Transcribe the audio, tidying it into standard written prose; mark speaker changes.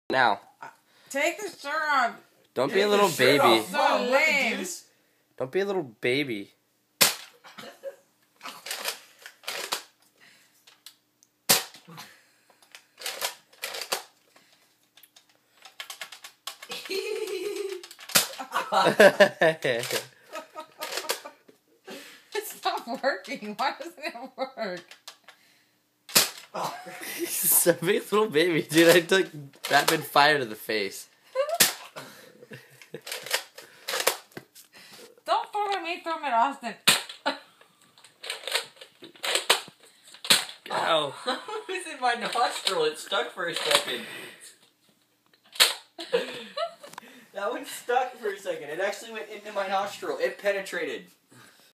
Speaker 1: Now.
Speaker 2: Take the shirt off.
Speaker 1: Don't be a little baby.
Speaker 2: So lame.
Speaker 1: Don't be a little baby.
Speaker 2: It's not working. Why doesn't it work?
Speaker 1: He's a big little baby, dude. I took rapid fire to the face.
Speaker 2: Don't throw at me, throw him at Austin.
Speaker 1: Ow.
Speaker 3: It was in my nostril. It stuck for a second. That one stuck for a second. It actually went into my nostril. It penetrated.